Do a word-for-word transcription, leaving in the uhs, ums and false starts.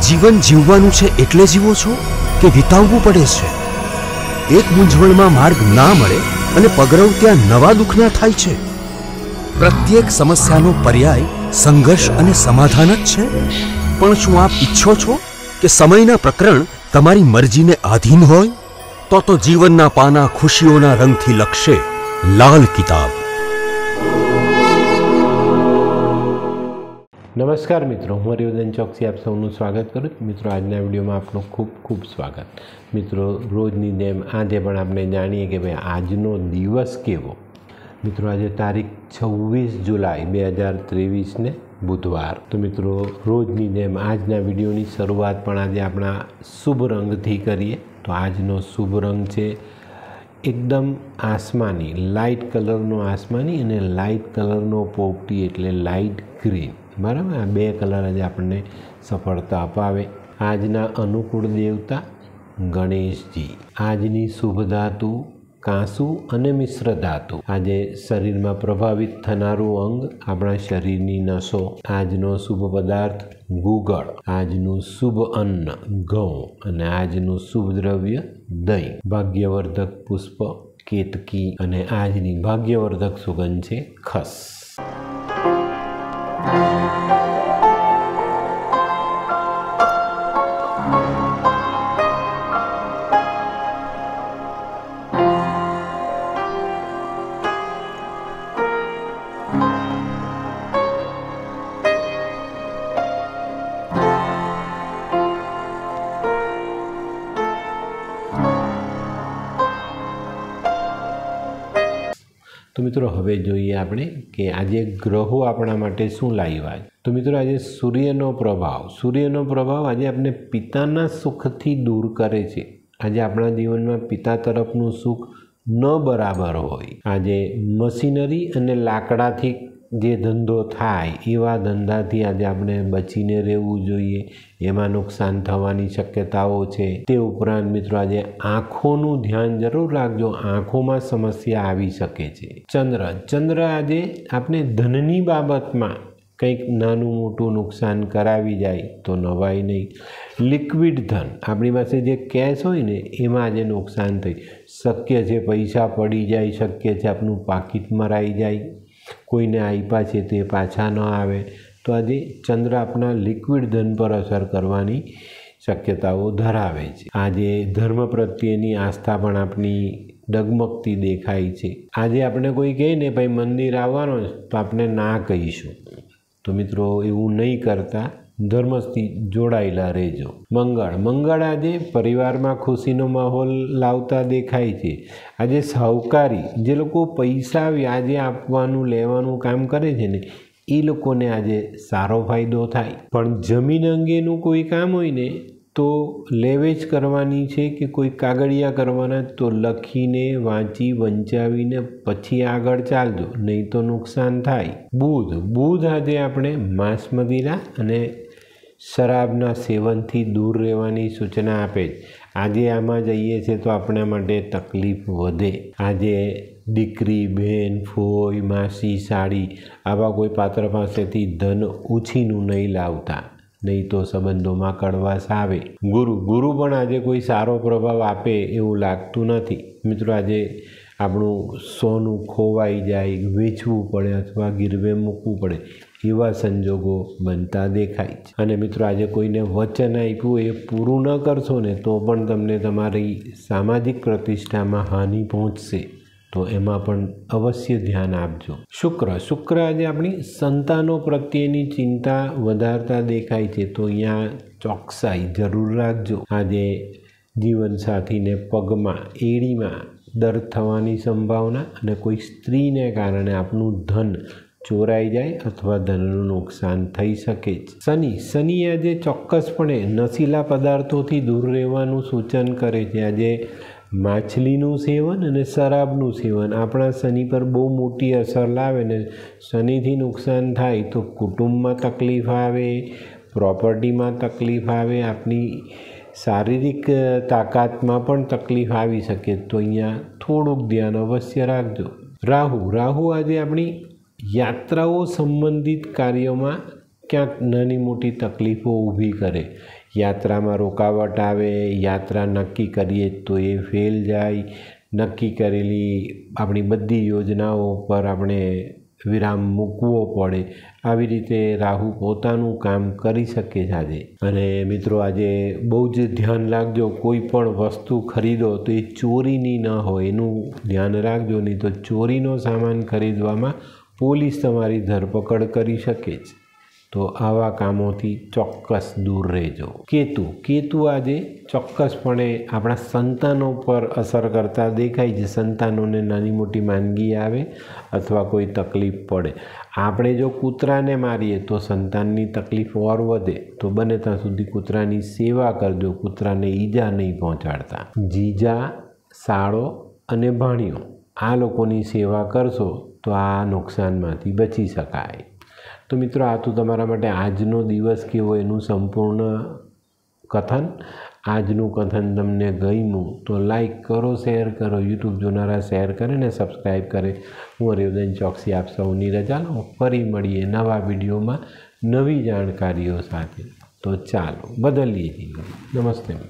જીવન જીવવાનું છે એટલે જીવો છો કે વિતાવવું પડે છે? એક મૂંઝવણમાં માર્ગ ના મળે અને પગરવ ત્યાં નવા દુઃખના થાય છે. પ્રત્યેક સમસ્યાનો પર્યાય સંઘર્ષ અને સમાધાન જ છે. પણ શું આપ ઈચ્છો છો કે સમયના પ્રકરણ તમારી મરજીને આધીન હોય? તો તો જીવનના પાના ખુશીઓના રંગથી લખશે લાલ કિતાબ. નમસ્કાર મિત્રો, હું હરિવર્ધન ચોકસી આપ સૌનું સ્વાગત કરું છું. મિત્રો, આજના વિડીયોમાં આપનું ખૂબ ખૂબ સ્વાગત. મિત્રો, રોજની જેમ આજે પણ આપણે જાણીએ કે ભાઈ આજનો દિવસ કેવો. મિત્રો, આજે તારીખ છવ્વીસ જુલાઈ બે હજાર ત્રેવીસને બુધવાર. તો મિત્રો, રોજની જેમ આજના વિડીયોની શરૂઆત પણ આજે આપણા શુભ રંગથી કરીએ. તો આજનો શુભ રંગ છે એકદમ આસમાની, લાઇટ કલરનો આસમાની અને લાઇટ કલરનો પોપટી એટલે લાઇટ ગ્રીન. બરાબર, આ બે કલર જ આપણને સફળતા અપાવે. આજના અનુકૂળ દેવતા ગણેશજી. આજની શુભ ધાતુ કાંસુ અને મિશ્ર ધાતુ. આજે શરીરમાં પ્રભાવિત થનારું અંગ આપણા શરીરની નસો. આજનો શુભ પદાર્થ ગુગળ. આજનું શુભ અન્ન ઘઉં અને આજનું શુભ દ્રવ્ય દહીં. ભાગ્યવર્ધક પુષ્પ કેતકી અને આજની ભાગ્યવર્ધક સુગંધ છે ખસ. તો મિત્રો, હવે જોઈએ આપણે કે આજે ગ્રહો આપણા માટે શું લાવ્યા. તો મિત્રો, આજે સૂર્યનો પ્રભાવ સૂર્યનો પ્રભાવ આજે આપણે પિતાના સુખથી દૂર કરે છે. આજે આપણા જીવનમાં પિતા તરફનું સુખ ન બરાબર હોય. આજે મશીનરી અને લાકડાથી જે ધંધો થાય એવા ધંધાથી આજે આપણે બચીને રહેવું જોઈએ. એમાં નુકસાન થવાની શક્યતાઓ છે. તે ઉપરાંત મિત્રો, આજે આંખોનું ધ્યાન જરૂર રાખજો. આંખોમાં સમસ્યા આવી શકે છે. ચંદ્ર ચંદ્ર આજે આપણે ધનની બાબતમાં કંઈક નાનું મોટું નુકસાન કરાવી જાય તો નવાય નહીં. લિક્વિડ ધન, આપણી પાસે જે કેશ હોય ને એમાં આજે નુકસાન થઈ શક્ય છે. પૈસા પડી જાય, શક્ય છે આપણું પાકીટ મરાઈ જાય, કોઈને આપ્યા છે તે પાછા ન આવે. તો આજે ચંદ્ર આપણા લિક્વિડ ધન પર અસર કરવાની શક્યતાઓ ધરાવે છે. આજે ધર્મ પ્રત્યેની આસ્થા પણ આપણી ડગમગતી દેખાય છે. આજે આપણે કોઈ કહે ને ભાઈ મંદિર આવવાનો તો આપણે ના કહીશું. તો મિત્રો, એવું નહીં કરતા, ધર્મથી જોડાયેલા રહેજો. મંગળ મંગળ આજે પરિવારમાં ખુશીનો માહોલ લાવતા દેખાય છે. આજે સાહુકારી, જે લોકો પૈસા વ્યાજે આપવાનું લેવાનું કામ કરે છે ને એ લોકોને આજે સારો ફાયદો થાય. પણ જમીન અંગેનું કોઈ કામ હોય ને તો લેવેચ કરવાની છે કે કોઈ કાગળિયા કરવાના તો લખીને વાંચી વંચાવીને પછી આગળ ચાલજો, નહીં તો નુકસાન થાય. બુધ બુધ આજે આપણે માંસ મદિરા અને શરાબના સેવનથી દૂર રહેવાની સૂચના આપે છે. આજે આમાં જઈએ છીએ તો આપણા માટે તકલીફ વધે. આજે દીકરી, બહેન, ફોઈ, માસી, સાડી આવા કોઈ પાત્ર પાસેથી ધન ઉછીનું નહીં લાવતા, નહીં તો સંબંધોમાં કડવાશ આવે. ગુરુ ગુરુ પણ આજે કોઈ સારો પ્રભાવ આપે એવું લાગતું નથી. મિત્રો, આજે આપણું સોનું ખોવાઈ જાય, વેચવું પડે અથવા ગીરવે મૂકવું પડે એવા સંજોગો બનતા દેખાય છે. અને મિત્રો, આજે કોઈને વચન આપ્યું એ પૂરું ન કરશો ને તો પણ તમને તમારી સામાજિક પ્રતિષ્ઠામાં હાનિ પહોંચશે. તો એમાં પણ અવશ્ય ધ્યાન આપજો. શુક્ર શુક્ર આજે આપણી સંતાનો પ્રત્યેની ચિંતા વધારતા દેખાય છે. તો અહીંયા ચોકસાઈ જરૂર રાખજો. આજે જીવનસાથીને પગમાં, એડીમાં દર્દ થવાની સંભાવના અને કોઈ સ્ત્રીને કારણે આપણું ધન ચોરાઈ જાય અથવા ધનનું નુકસાન થઈ શકે છે. શનિ શનિ આજે ચોક્કસપણે નશીલા પદાર્થોથી દૂર રહેવાનું સૂચન કરે છે. આજે માછલીનું સેવન અને શરાબનું સેવન આપણા શનિ પર બહુ મોટી અસર લાવે ને શનિથી નુકસાન થાય તો કુટુંબમાં તકલીફ આવે, પ્રોપર્ટીમાં તકલીફ આવે, આપણી શારીરિક તાકાતમાં પણ તકલીફ આવી શકે. તો અહીંયા થોડુંક ધ્યાન અવશ્ય રાખજો. રાહુ રાહુ આજે આપણી યાત્રાઓ સંબંધિત કાર્યોમાં ક્યાંક નાની મોટી તકલીફો ઊભી કરે. યાત્રામાં રોકાવટ આવે, યાત્રા નક્કી કરીએ તો એ ફેલ જાય, નક્કી કરેલી આપણી બધી યોજનાઓ પર આપણે વિરામ મૂકવો પડે. આવી રીતે રાહુ પોતાનું કામ કરી શકે છે આજે. અને મિત્રો આજે બહુ જ ધ્યાન રાખજો, કોઈ પણ વસ્તુ ખરીદો તો એ ચોરીની ન હોય એનું ધ્યાન રાખજો, નહીં તો ચોરીનો સામાન ખરીદવામાં પોલીસ તમારી ધરપકડ કરી શકે છે. તો આવા કામોથી ચોક્કસ દૂર રહેજો. કેતુ કેતુ આજે ચોક્કસપણે આપણા સંતાનો પર અસર કરતા દેખાય છે. સંતાનોને નાની મોટી માંદગી આવે અથવા કોઈ તકલીફ પડે. આપણે જો કૂતરાને મારીએ તો સંતાનની તકલીફ ઓર વધે. તો બને ત્યાં સુધી કૂતરાની સેવા કરજો, કૂતરાને ઈજા નહીં પહોંચાડતા. જીજા, સાળો અને ભાણિયો આ લોકોની સેવા કરશો તો આ નુકસાનમાંથી બચી શકાય. તો મિત્રો આ તો તમારા માટે આજનો દિવસ કેવો એનું સંપૂર્ણ કથન. આજનું કથન તમને ગમ્યું તો લાઈક કરો, શેર કરો, યુટ્યુબ જોનારા શેર કરે ને સબસ્ક્રાઈબ કરે. હું હરિવર્ધન ચોકસી આપ સૌની રજા લઉં. ફરી મળીએ નવા વિડીયોમાં નવી જાણકારીઓ સાથે. તો ચાલો બદલીએ જીવન. નમસ્તે.